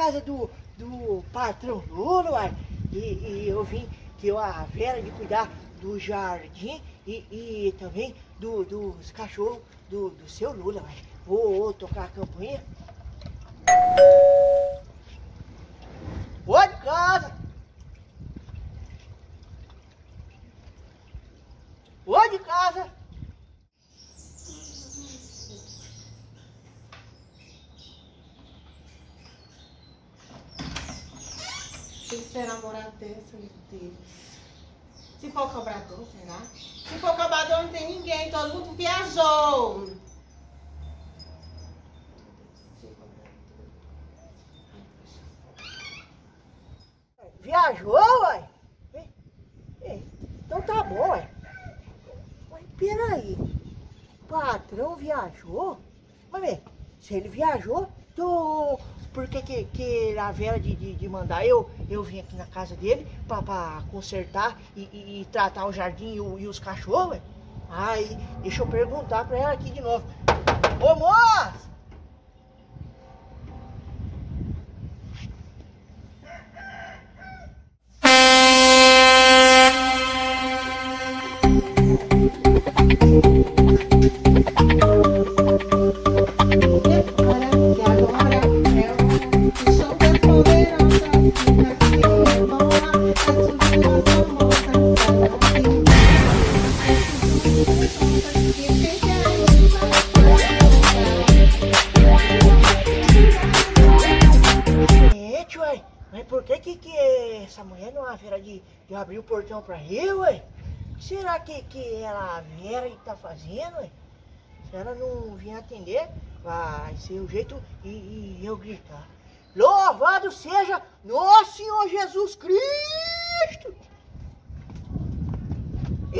casa do patrão Lula, uai. E eu vim que a Vera de cuidar do jardim e também dos cachorros do seu Lula, uai. Vou tocar a campainha. Oi de casa! Oi de casa! Tem que ser namorado dessa, meu Deus. Se for cobrador, será? Se for cobrador, não tem ninguém, todo mundo viajou. Viajou, uai? Então tá bom, uai. Mas peraí, o patrão viajou? Mas bem, se ele viajou, por que a Vera de mandar eu vim aqui na casa dele pra consertar e tratar o jardim e os cachorros, ué? Aí, deixa eu perguntar pra ela aqui de novo. Ô, moça! Mas por que essa mulher não é a Vera de abrir o portão pra eu, ué? Será que ela, a Vera, tá fazendo, ué? Se ela não vier atender, vai ser o jeito e eu gritar. Louvado seja nosso Senhor Jesus Cristo! E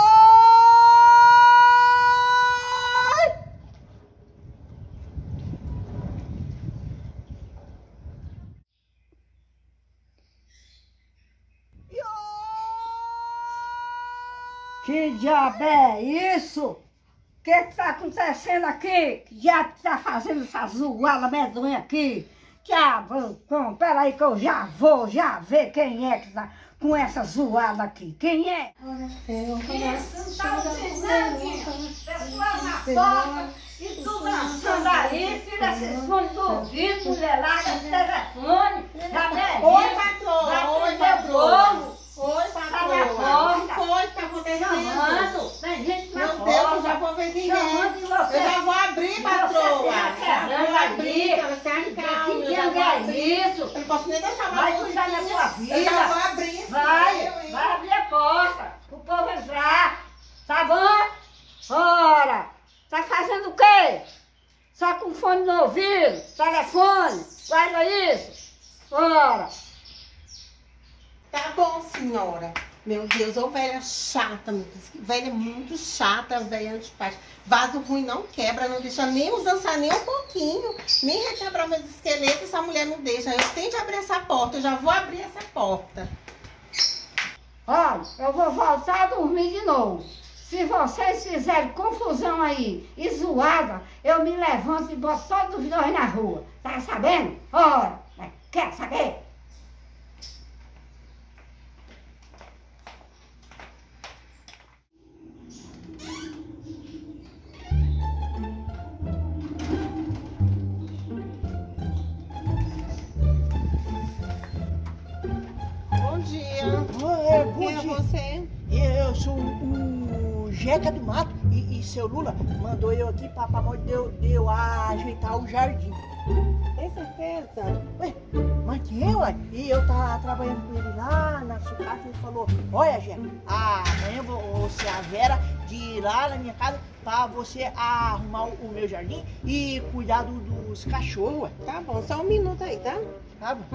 Que diabo é isso? O que está acontecendo aqui? Que diabo está fazendo essa zoada medonha aqui? Diabo, peraí que eu já vou ver quem é que está com essa zoada aqui. Quem é? Isso, não está precisando, pessoal na porta e tu dançando aí, filha, esses fones do ouvido, mulherada, telefone, já vem. Oi, patroa, oi, patroa. Oi, patroa. O que foi que tá acontecendo? Tem gente na Meu porta. Deus, eu já vou ver quem é. Eu já vou abrir, patroa. Já vou abrir, você acalma. Eu já vou abrir. Isso. Eu não posso nem deixar Vai mais cuidar da sua vida. Eu já vou abrir. Vai abrir a porta pro povo entrar. Tá bom? Ora, tá fazendo o quê? Só com fone no ouvido, telefone, guarda isso. Ora. Tá bom, senhora. Meu Deus, ô velha chata, meu Deus. Que velha muito chata, velha antipática. Vaso ruim não quebra, não deixa nem os dançar nem um pouquinho. Nem requebrar meus esqueletos, essa mulher não deixa. Eu tenho de abrir essa porta, eu já vou abrir essa porta. Olha, eu vou voltar a dormir de novo. Se vocês fizerem confusão aí e zoada, eu me levanto e boto todos os dois na rua. Tá sabendo? Ora, quer saber? Bom dia. bom Quem é dia. você? Eu sou o Jeca do Mato e seu Lula mandou eu aqui pra de eu ajeitar o jardim. Tem certeza? Ué, mas quem, ué? E eu tava trabalhando com ele lá na sucata e ele falou, olha, Jeca, amanhã você a Vera de ir lá na minha casa pra você arrumar o meu jardim e cuidar dos cachorros, ué. Tá bom, só um minuto aí, tá? Tá bom.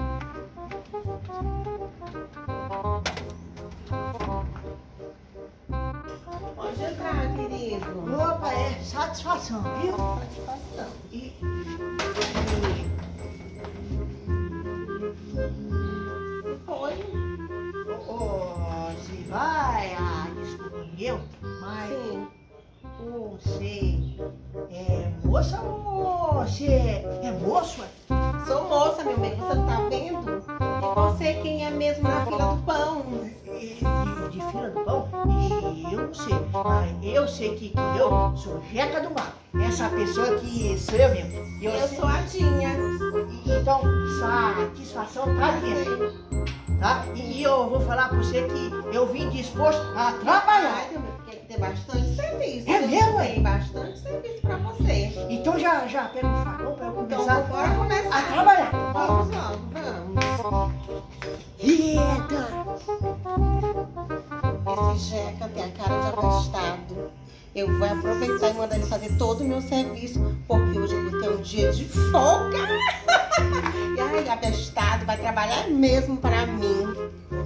Pode entrar, querido. Opa, é satisfação, viu? Satisfação. Foi? Se vai, desculpa eu, mas Sim. você é moça ou você é moço? Ué? Sou moça, meu bem. Você não fila do pão e eu não sei. Mas eu sei que eu sou Jeca do Mato. Essa pessoa que sou eu mesmo. Eu sou a Dinha. Então, satisfação tá minha. Tá? E eu vou falar pra você que eu vim disposto a trabalhar. Ai, meu, porque tem bastante serviço. É mesmo, é? Tem bastante serviço pra você. Então já pega o farol pra eu Então, começar bora começar. a trabalhar. Vamos logo, vamos. Eita! Esse Jeca tem a cara de abastado. Eu vou aproveitar e mandar ele fazer todo o meu serviço, porque hoje eu vou ter um dia de folga. E aí, abastado, vai trabalhar mesmo para mim.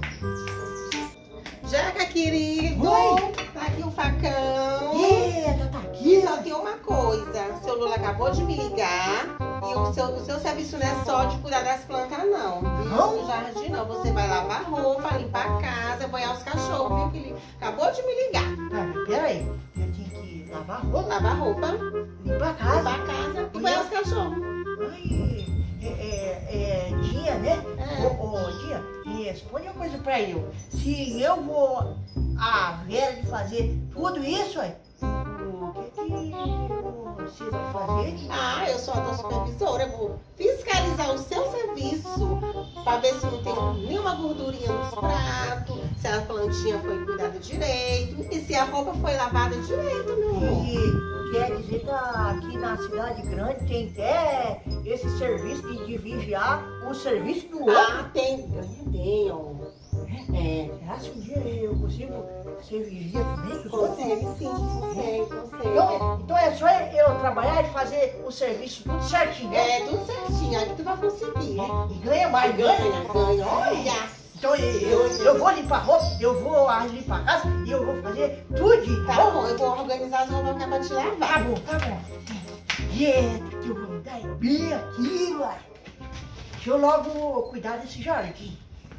Jeca, querido, Oi. tá aqui o facão. Eita, tá aqui. Só tem uma coisa, o seu Lula acabou de me ligar e o seu serviço não é só de cuidar das plantas, não. Não? No jardim, não. Você vai lavar roupa, limpar a casa, banhar os cachorros, viu? Que ele acabou de me ligar. Tá, mas peraí. Eu tinha que lavar roupa, Lavar roupa, limpar a casa. limpar a casa e banhar os cachorros. Ai, Dinha, né? É. Ô, Dinha, me responde uma coisa pra eu. Se eu vou a Vera de fazer tudo isso, o que você vai fazer? Ah, eu sou a tua supervisora, eu vou fiscalizar o seu serviço para ver se não tem nenhuma gordurinha nos pratos, se a plantinha foi cuidada direito e se a roupa foi lavada direito, meu amor. E quer dizer que aqui na cidade grande tem até esse serviço de vigiar o serviço do outro. Ah, tem, ó. É, Será que um dia eu consigo ser vigia também? dos outros? consegue sim, consegue. Então é só eu trabalhar e fazer o serviço tudo certinho, né? É, tudo certinho, aí que tu vai conseguir. E ganha mais, ganha. Ganha, olha. Então eu vou limpar a roupa, eu vou limpar a casa e eu vou fazer tudo. Tá bom, eu vou organizar as roupas pra te Tá lavar. bom, tá bom. Eita, que eu vou dar bem aqui, uai. Deixa eu logo cuidar desse jardim.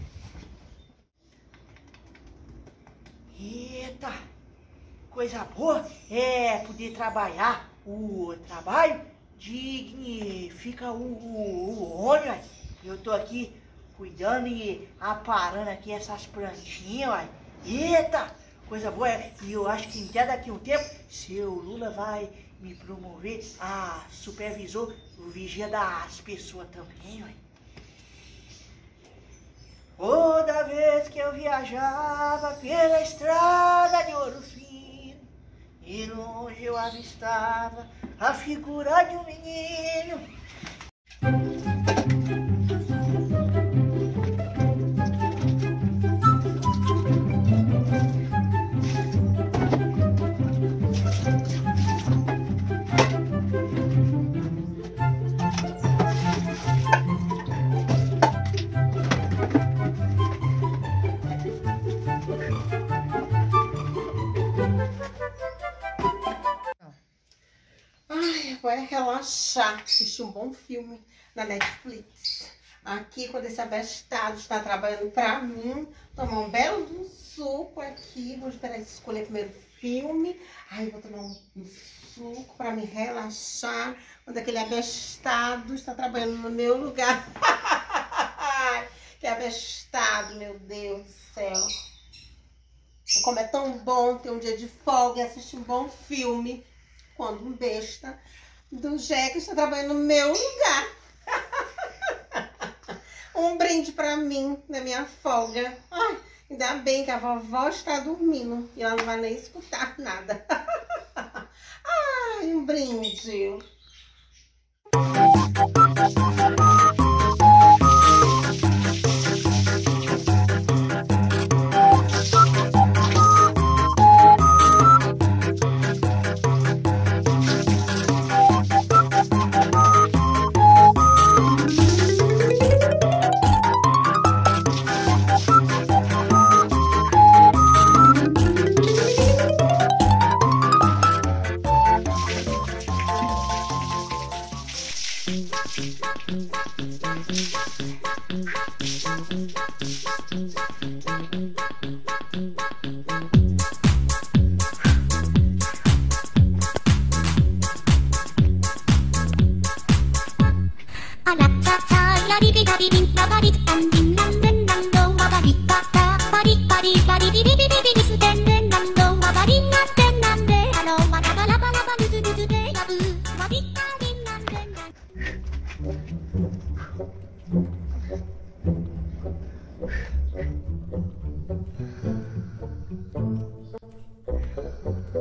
Eita, coisa boa é poder trabalhar. O trabalho dignifica o homem, uai. Eu tô aqui cuidando e aparando aqui essas plantinhas, uai. Eita, coisa boa. E eu acho que até daqui a um tempo, seu Lula vai me promover a supervisor, o vigia das pessoas também, uai. Toda vez que eu viajava pela estrada de Ouro Fino, e longe eu avistava a figura de um menino. Vou relaxar, assistir um bom filme na Netflix. Aqui, quando esse abestado está trabalhando pra mim, tomar um belo de um suco aqui. Vou esperar ele escolher primeiro o filme. Aí vou tomar um suco pra me relaxar. Quando aquele abestado está trabalhando no meu lugar. Que abestado, meu Deus do céu. Como é tão bom ter um dia de folga e assistir um bom filme. Quando um besta do Jeca está trabalhando no meu lugar. Um brinde pra mim, na minha folga. Ai, ainda bem que a vovó está dormindo e ela não vai nem escutar nada. Ai, um brinde.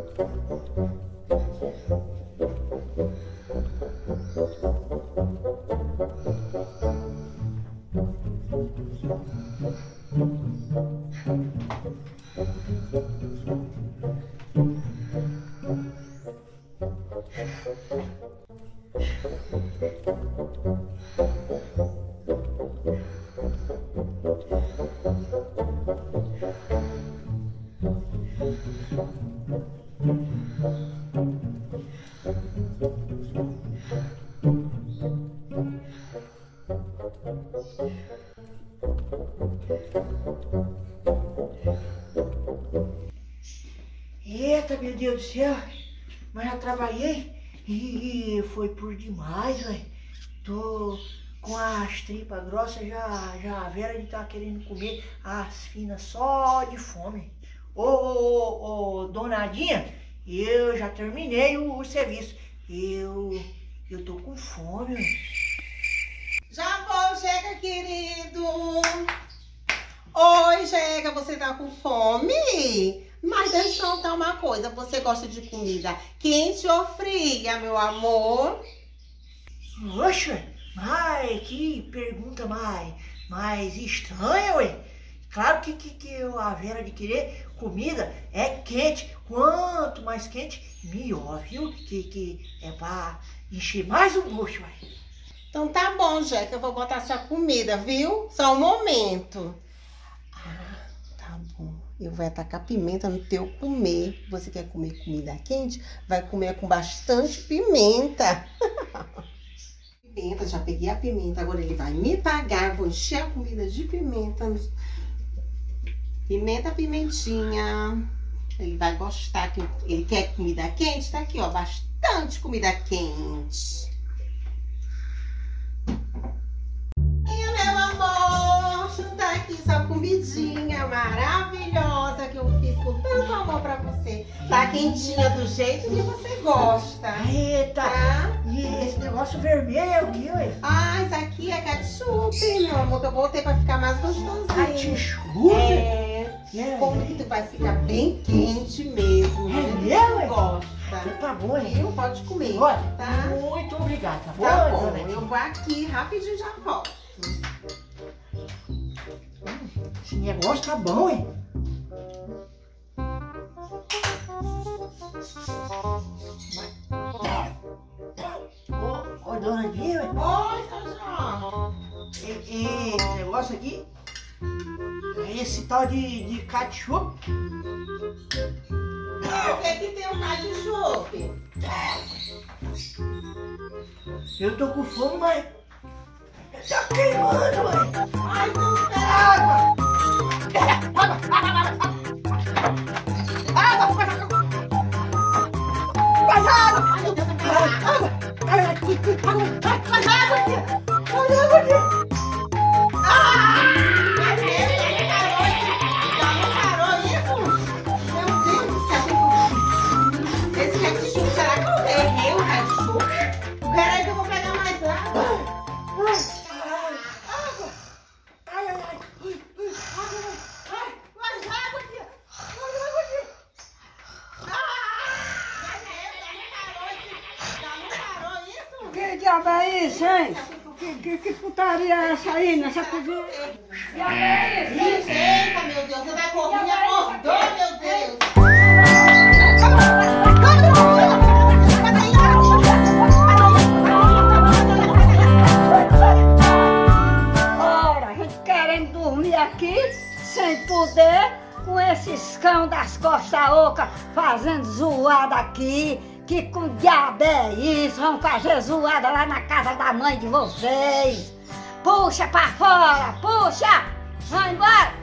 Eita, meu Deus do céu, mas já trabalhei e foi por demais, velho. Tô com as tripas grossas, já a Vera de tá querendo comer as finas só de fome. Ô, donadinha, eu já terminei o serviço. Eu tô com fome, velho. Já vou, Jeca, querido. Oi, Jeca, você tá com fome? Mas deixa eu contar uma coisa. Você gosta de comida quente ou fria, meu amor? Oxa, mas que pergunta mais estranha, ué. Claro que a Vera de querer comida é quente. Quanto mais quente, melhor, viu? Que é pra encher mais o bucho, ué. Então tá bom, Jeca, eu vou botar sua comida, viu? Só um momento. Tá bom. Eu vou atacar pimenta no teu comer. Você quer comer comida quente? Vai comer com bastante pimenta. Pimenta, já peguei a pimenta. Agora ele vai me pagar. Vou encher a comida de pimenta. Pimenta, pimentinha. Ele vai gostar. Que ele quer comida quente? Tá aqui, ó. Bastante comida quente. Tá aqui sua comidinha maravilhosa que eu fiz com tanto amor pra você. Tá quentinha do jeito que você gosta. Eita! Tá? E esse negócio vermelho é o que, ué? Ah, isso aqui é ketchup, meu amor, que eu botei pra ficar mais gostosinho. Ketchup? Como que tu vai ficar bem quente mesmo. É né? mesmo, ué? Gosta. Tá bom, hein? Viu? Pode comer. Olha, Tá? muito obrigado, tá bom? Tá bom, dona? eu vou aqui rapidinho e já volto. Esse negócio tá bom, hein? Ô, dona Dinha, Oi, seu João. esse negócio aqui, esse tal de ketchup, O que tem um ketchup? eu tô com fome, mas tá queimando, mãe. Ai, não, pera. Água! Que diabo é isso, hein? Que putaria é essa aí nessa cozinha? Que diabo é isso, hein? Eita, meu Deus, toda a corrida acordou, meu Deus. Ora, a gente querendo dormir aqui, sem poder, com esses cão das costas ocas fazendo zoada aqui. Que com diabo é isso? Vão fazer zoada lá na casa da mãe de vocês. Puxa pra fora, puxa! Vai embora!